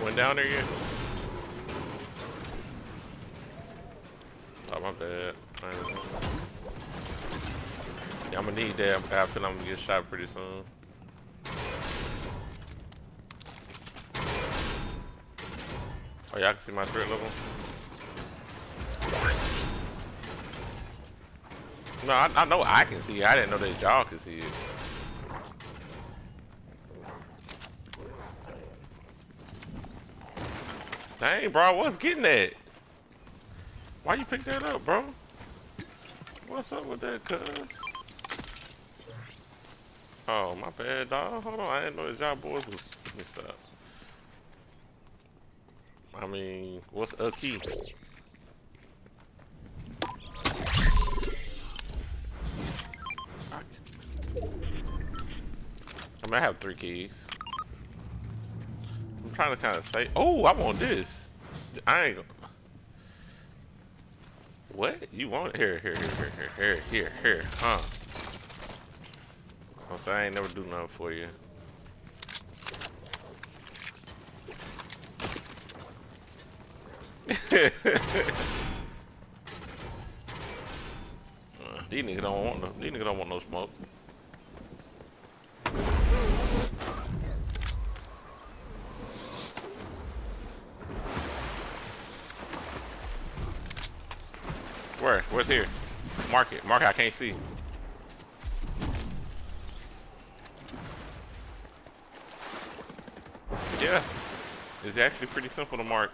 went down there yet? Oh, my bad. Yeah, I'm gonna need that. I feel I'm gonna get shot pretty soon. Oh, y'all can see my threat level? No, I know I can see it. I didn't know that y'all could see it. Dang, bro, I was getting that. Why you pick that up, bro? What's up with that, cuz? Oh, my bad, dog. Hold on, I didn't know that y'all boys was messed up. I mean, what's a key? I mean, I have 3 keys. I'm trying to kind of say, oh, I want this. I ain't gonna. What? You want it? Here, huh? I'm saying I ain't never do nothing for you. These niggas don't want no. These niggas don't want no smoke. Where? Where's here? Mark it. Mark it. I can't see. Yeah. It's actually pretty simple to mark.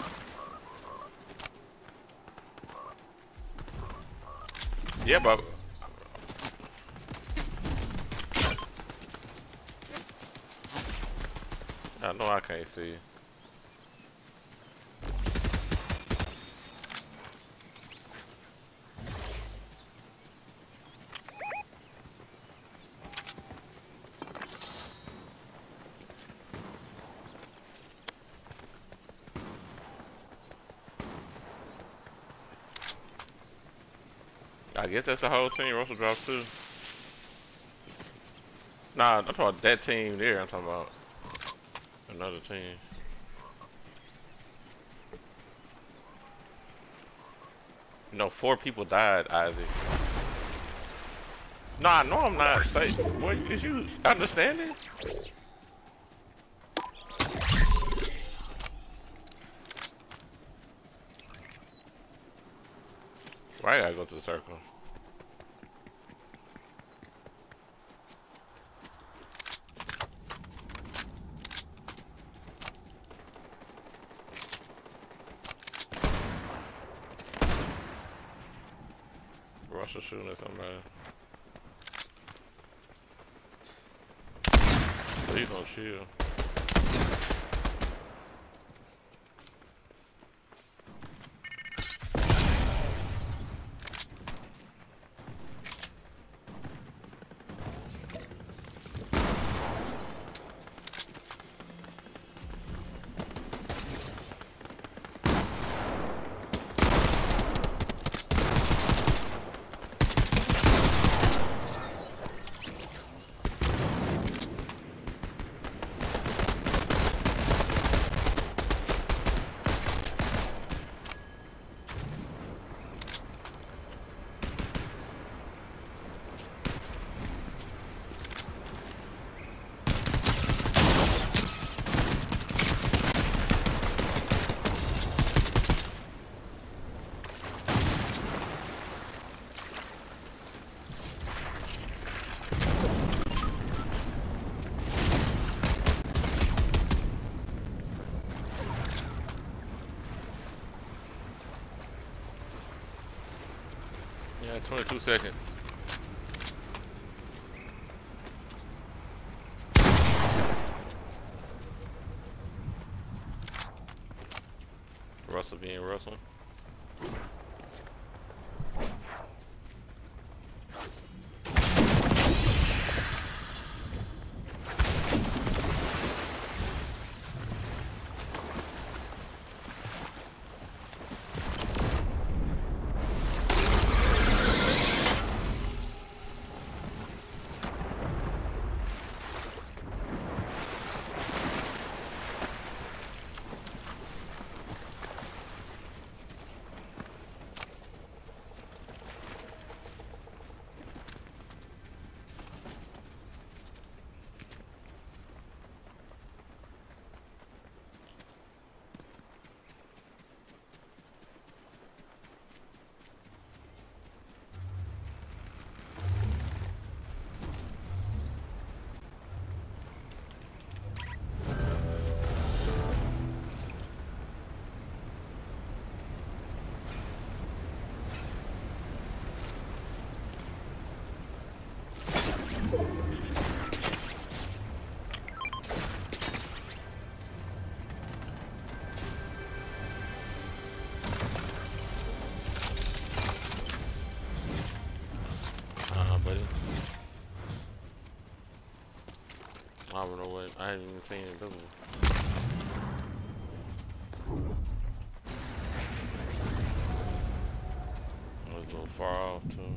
Yeah, but I know I can't see. I guess that's the whole team. Russell dropped 2. Nah, I'm talking about that team there. I'm talking about another team. No, 4 people died, Isaac. Nah, no, I'm not. Say, what is you understanding? Why I gotta go to the circle? Russell shooting at somebody. Please don't shield. Yeah, 22 seconds. Russell being Russell. buddy. I don't know what. I haven't even seen it visible. It was a little far off too.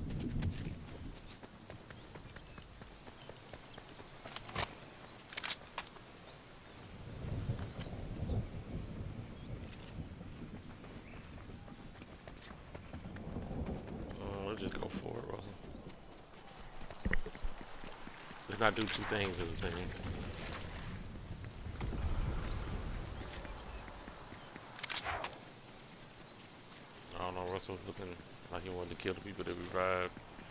Let's just go for it, Russell. Let's not do two things at the thing. I don't know, Russell's looking like he wanted to kill the people that revived.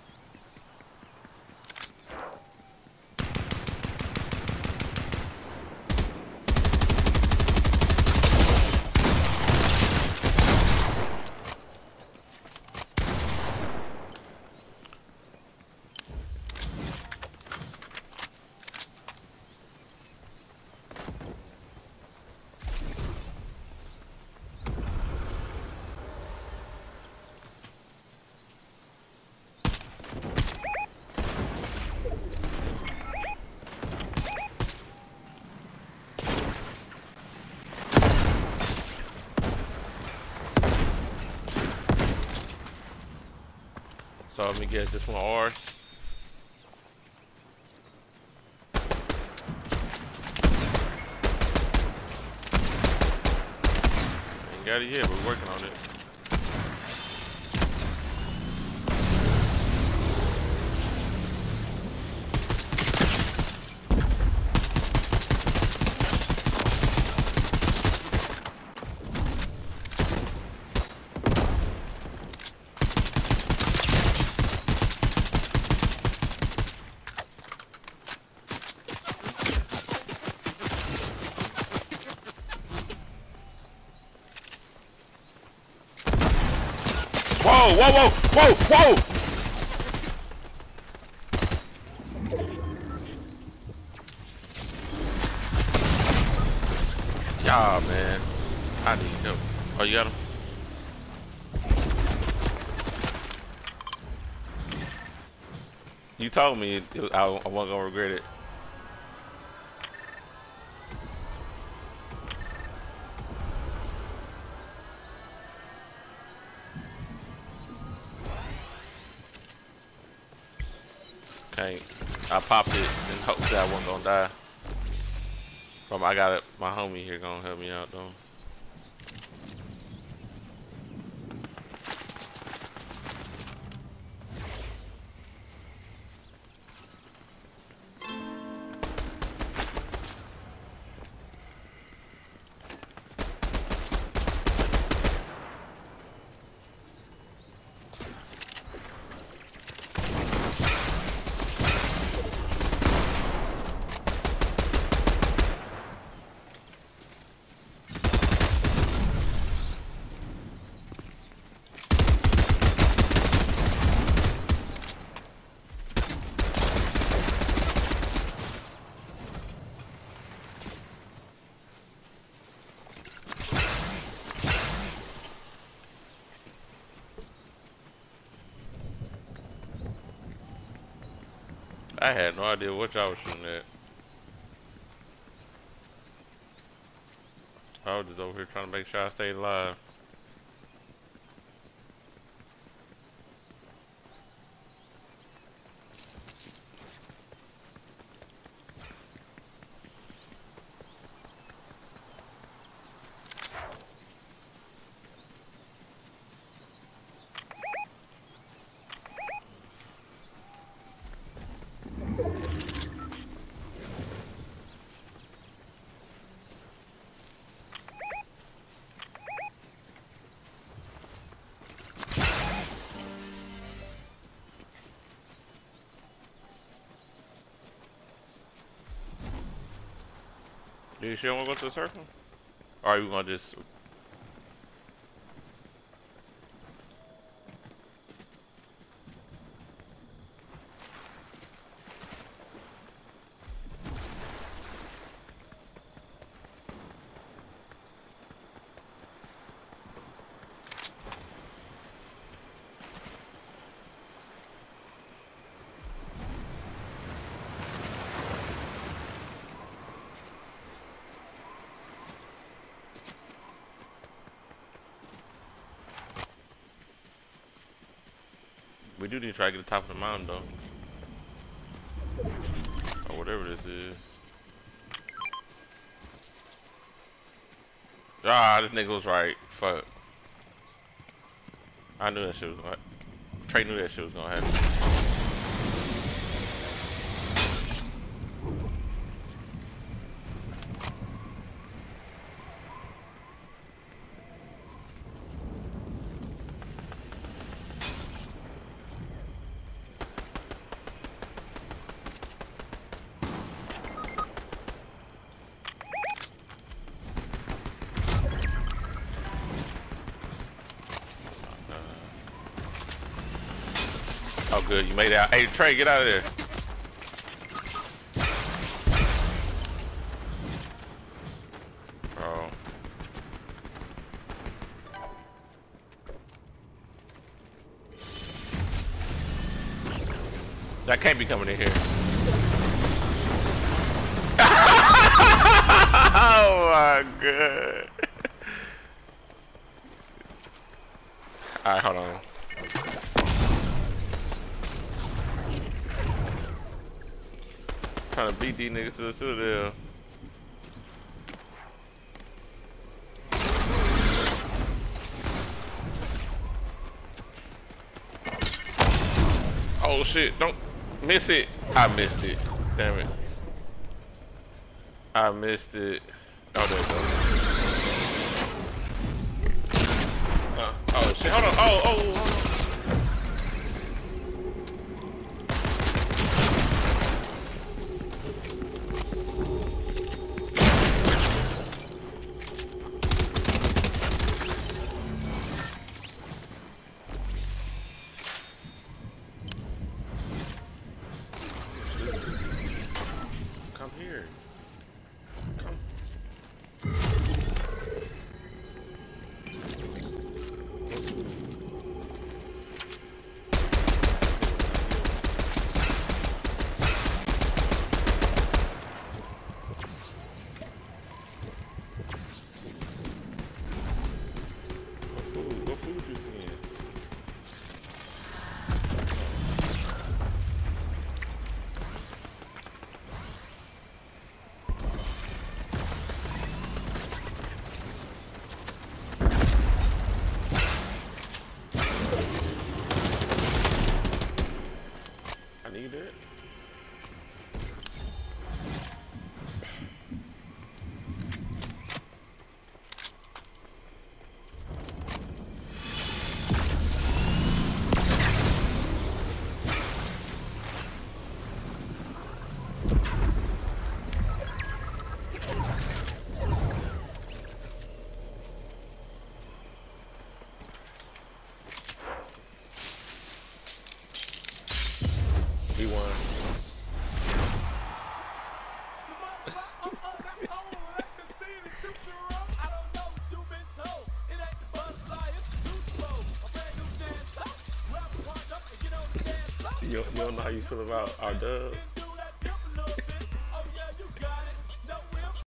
So let me get this one ours. Ain't got it yet, but we're working on it. Whoa, whoa, whoa, whoa, whoa! Yeah, man. I need help. Oh, you got him? You told me I wasn't gonna regret it. Okay, I popped it in hopes that I wasn't gonna die. But I got it. My homie here gonna help me out though. I had no idea what y'all was shooting at. I was just over here trying to make sure I stayed alive. Do you sure want to go to the circle? Or are you gonna just? We do need to try to get to the top of the mountain though. Or whatever this is. Ah, this nigga was right. Fuck. I knew that shit was gonna. Trey knew that shit was gonna happen. Oh, good, you made it out. Hey, Trey, get out of there. Oh. That can't be coming in here. Oh my god. Alright, hold on. Trying to beat these niggas to the citadel. Oh shit, don't miss it. I missed it. Damn it. I missed it. Oh, there it goes. Oh shit, hold on. Hold on. Come here. Come. What food you seeing? I need it. We won. You don't know how you feel about our dub?